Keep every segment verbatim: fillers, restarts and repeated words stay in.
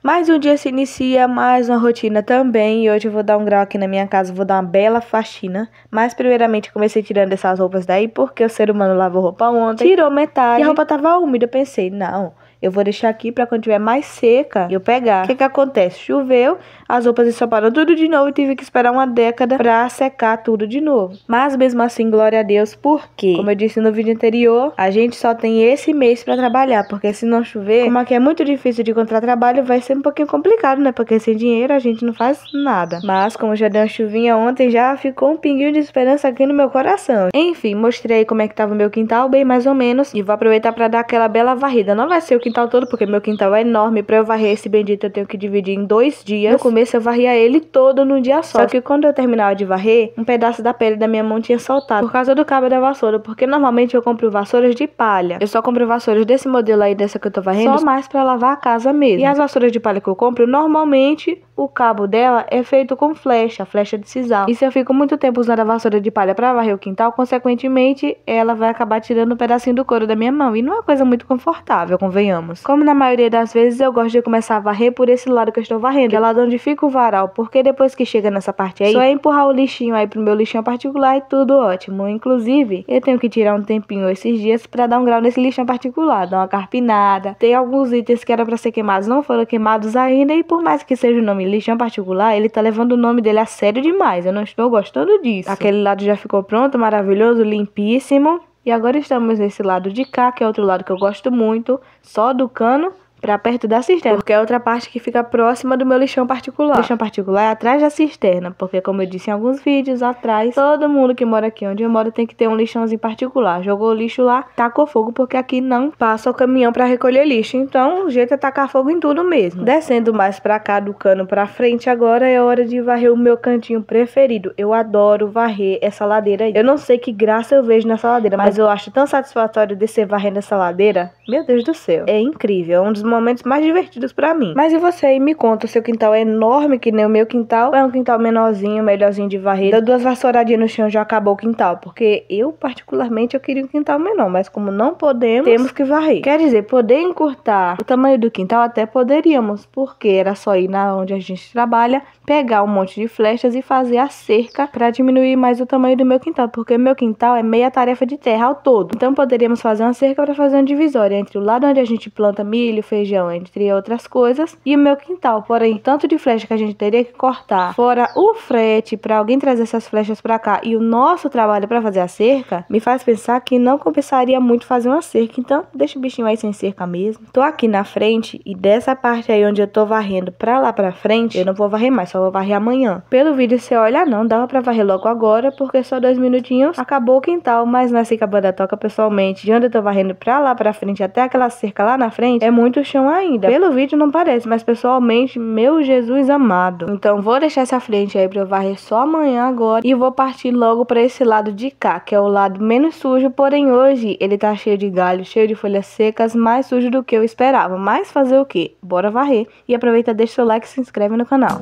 Mais um dia se inicia, mais uma rotina também. E hoje eu vou dar um grau aqui na minha casa, vou dar uma bela faxina. Mas primeiramente comecei tirando essas roupas daí, porque o ser humano lavou roupa ontem, tirou metade e a roupa tava úmida. Eu pensei, não, eu vou deixar aqui pra quando tiver mais seca eu pegar. O que que acontece? Choveu, as roupas ensoparam tudo de novo e tive que esperar uma década pra secar tudo de novo. Mas mesmo assim, glória a Deus, porque, como eu disse no vídeo anterior, a gente só tem esse mês pra trabalhar, porque se não chover, como aqui é muito difícil de encontrar trabalho, vai ser um pouquinho complicado, né? Porque sem dinheiro a gente não faz nada. Mas como já deu uma chuvinha ontem, já ficou um pinguinho de esperança aqui no meu coração. Enfim, mostrei aí como é que tava o meu quintal, bem mais ou menos, e vou aproveitar pra dar aquela bela varrida. Não vai ser o quintal todo, porque meu quintal é enorme. Pra eu varrer esse bendito eu tenho que dividir em dois dias. No começo eu varria ele todo num dia só. Só que quando eu terminava de varrer, um pedaço da pele da minha mão tinha soltado por causa do cabo da vassoura. Porque normalmente eu compro vassouras de palha. Eu só compro vassouras desse modelo aí, dessa que eu tô varrendo, só mais pra lavar a casa mesmo. E as vassouras de palha que eu compro, normalmente o cabo dela é feito com flecha, flecha de sisal. E se eu fico muito tempo usando a vassoura de palha pra varrer o quintal, consequentemente ela vai acabar tirando um pedacinho do couro da minha mão. E não é uma coisa muito confortável, convenhamos. Como na maioria das vezes eu gosto de começar a varrer por esse lado que eu estou varrendo, que é lá onde fica o varal, porque depois que chega nessa parte aí, só é empurrar o lixinho aí pro meu lixão particular e tudo ótimo. Inclusive, eu tenho que tirar um tempinho esses dias pra dar um grau nesse lixão particular, dar uma carpinada. Tem alguns itens que era pra ser queimados, não foram queimados ainda, e por mais que seja o nome lixão particular, ele tá levando o nome dele a sério demais. Eu não estou gostando disso. Aquele lado já ficou pronto, maravilhoso, limpíssimo. E agora estamos nesse lado de cá, que é outro lado que eu gosto muito, só do cano pra perto da cisterna, porque é outra parte que fica próxima do meu lixão particular. O lixão particular é atrás da cisterna, porque como eu disse em alguns vídeos atrás, todo mundo que mora aqui onde eu moro tem que ter um lixãozinho particular. Jogou o lixo lá, tacou fogo, porque aqui não passa o caminhão pra recolher lixo. Então o jeito é tacar fogo em tudo mesmo. Descendo mais pra cá do cano pra frente, agora é hora de varrer o meu cantinho preferido. Eu adoro varrer essa ladeira aí. Eu não sei que graça eu vejo nessa ladeira, mas eu acho tão satisfatório descer varrendo essa ladeira. Meu Deus do céu, é incrível, é um dos momentos mais divertidos pra mim. Mas e você aí, me conta, o seu quintal é enorme que nem o meu quintal? É um quintal menorzinho, melhorzinho de varrer? Dá duas vassouradinhas no chão, já acabou o quintal. Porque eu, particularmente, eu queria um quintal menor, mas como não podemos, temos que varrer. Quer dizer, poder encurtar o tamanho do quintal até poderíamos, porque era só ir na onde a gente trabalha, pegar um monte de flechas e fazer a cerca pra diminuir mais o tamanho do meu quintal, porque o meu quintal é meia tarefa de terra ao todo. Então poderíamos fazer uma cerca pra fazer uma divisória entre o lado onde a gente planta milho, feijão, entre outras coisas, e o meu quintal. Porém, tanto de flecha que a gente teria que cortar, fora o frete para alguém trazer essas flechas para cá e o nosso trabalho para fazer a cerca, me faz pensar que não compensaria muito fazer uma cerca. Então, deixa o bichinho aí sem cerca mesmo. Tô aqui na frente e dessa parte aí onde eu tô varrendo pra lá pra frente, eu não vou varrer mais, só vou varrer amanhã. Pelo vídeo você olha, não, dava pra varrer logo agora, porque só dois minutinhos acabou o quintal, mas nessa cabana toca pessoalmente, de onde eu tô varrendo pra lá pra frente até aquela cerca lá na frente, é muito chão ainda. Pelo vídeo não parece, mas pessoalmente, meu Jesus amado. Então vou deixar essa frente aí pra eu varrer só amanhã agora. E vou partir logo pra esse lado de cá, que é o lado menos sujo. Porém hoje ele tá cheio de galho, cheio de folhas secas, mais sujo do que eu esperava. Mas fazer o quê? Bora varrer. E aproveita, deixa o seu like e se inscreve no canal.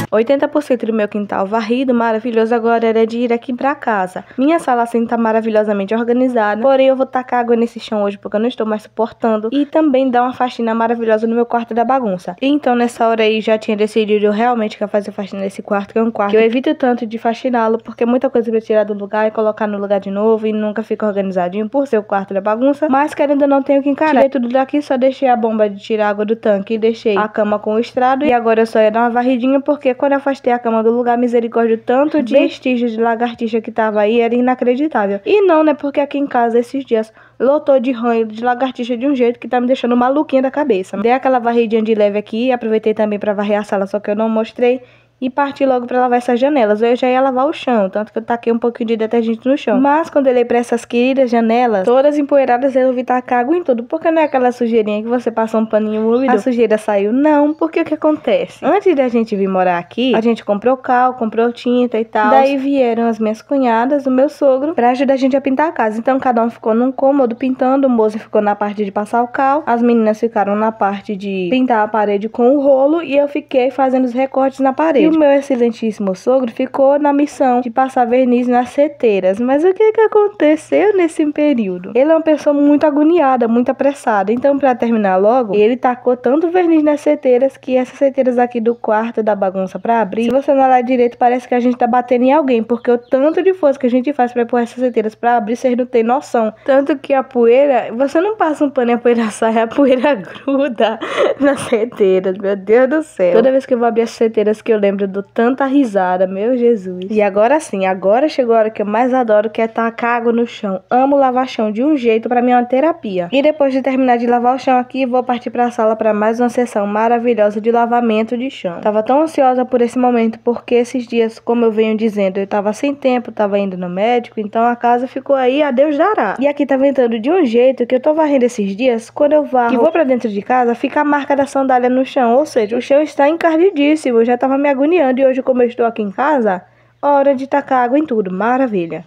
oitenta por cento do meu quintal varrido, maravilhoso. Agora era de ir aqui pra casa. Minha sala assim tá maravilhosamente organizada, porém eu vou tacar água nesse chão hoje porque eu não estou mais suportando. E também dar uma faxina maravilhosa no meu quarto da bagunça. E então nessa hora aí já tinha decidido eu realmente que ia fazer faxina nesse quarto, que é um quarto que eu evito tanto de faxiná-lo, porque é muita coisa pra tirar do lugar e colocar no lugar de novo e nunca fica organizadinho por ser o quarto da bagunça. Mas querendo ou não, tenho que encarar. Tirei tudo daqui, só deixei a bomba de tirar água do tanque e deixei a cama com o estrado. E agora eu só ia dar uma varridinha, porque quando eu afastei a cama do lugar, misericórdia, tanto de vestígios de lagartixa que tava aí era inacreditável. E não, né, porque aqui em casa esses dias lotou de ranho de lagartixa de um jeito que tá me deixando maluquinha da cabeça. Dei aquela varridinha de leve aqui, aproveitei também pra varrer a sala, só que eu não mostrei. E parti logo pra lavar essas janelas. Eu já ia lavar o chão, tanto que eu taquei um pouquinho de detergente no chão. Mas quando eu olhei pra essas queridas janelas, todas empoeiradas, eu resolvi tacar água em tudo. Porque não é aquela sujeirinha que você passa um paninho úmido, a sujeira saiu. Não, porque o que acontece? Antes da gente vir morar aqui, a gente comprou cal, comprou tinta e tal. Daí vieram as minhas cunhadas, o meu sogro, pra ajudar a gente a pintar a casa. Então cada um ficou num cômodo pintando, o moço ficou na parte de passar o cal, as meninas ficaram na parte de pintar a parede com o rolo e eu fiquei fazendo os recortes na parede. E o meu excelentíssimo sogro ficou na missão de passar verniz nas seteiras. Mas o que que aconteceu nesse período? Ele é uma pessoa muito agoniada, muito apressada. Então, pra terminar logo, ele tacou tanto verniz nas seteiras que essas seteiras aqui do quarto da bagunça pra abrir, se você não olhar direito, parece que a gente tá batendo em alguém, porque o tanto de força que a gente faz pra pôr essas seteiras pra abrir, vocês não tem noção. Tanto que a poeira, você não passa um pano e a poeira sai, a poeira gruda nas seteiras. Meu Deus do céu. Toda vez que eu vou abrir as seteiras que eu lembro do tanta risada, meu Jesus. E agora sim, agora chegou a hora que eu mais adoro, que é tacar água no chão. Amo lavar chão de um jeito, pra mim é uma terapia. E depois de terminar de lavar o chão aqui, vou partir pra sala pra mais uma sessão maravilhosa de lavamento de chão. Tava tão ansiosa por esse momento, porque esses dias, como eu venho dizendo, eu tava sem tempo, tava indo no médico, então a casa ficou aí, a Deus dará. E aqui tá ventando de um jeito que eu tô varrendo esses dias, quando eu varro e vou pra dentro de casa, fica a marca da sandália no chão, ou seja, o chão está encardidíssimo, eu já tava me agoniando. E hoje, como eu estou aqui em casa, hora de tacar água em tudo. Maravilha!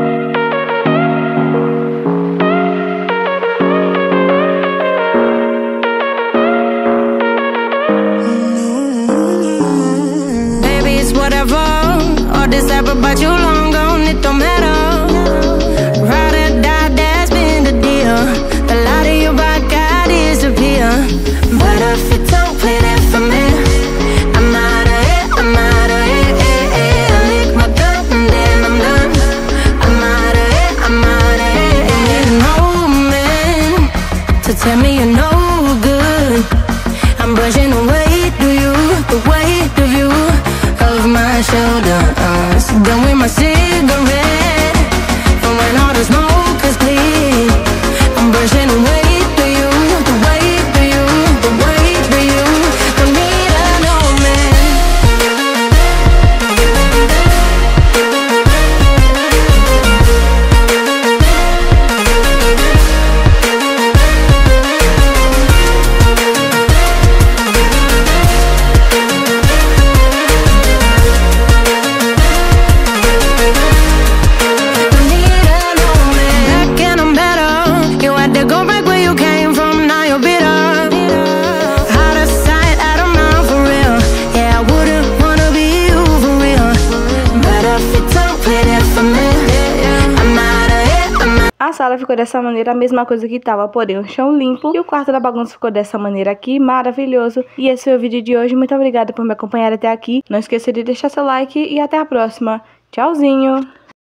Baby, it's whatever. All this ever about you long gone, it don't matter. Ride or die, that's been the deal. The light of your back, I disappear. But if you don't play that for me, I'm out of it, I'm out of it, eh, eh. I lick my gun and then I'm done. I'm out of it, I'm out of it, eh. No man to tell me you're no good. I'm brushing the weight of you, the weight of you off my shoulders. Done with my cigarette, and when all the smoke is clear, I'm brushing the weight of you, the weight of you, the weight of you. Don't need a no man. Don't need a no man. Back and I'm better. You had to go back where you came from, now you're bitter. Out of sight, out of mind for real. Yeah, I wouldn't wanna be you for real. But if you don't play that for me, I'm out of it, I'm out. A sala ficou dessa maneira, a mesma coisa que tava, porém o chão limpo. E o quarto da bagunça ficou dessa maneira aqui, maravilhoso. E esse foi o vídeo de hoje. Muito obrigada por me acompanhar até aqui. Não esqueça de deixar seu like e até a próxima. Tchauzinho!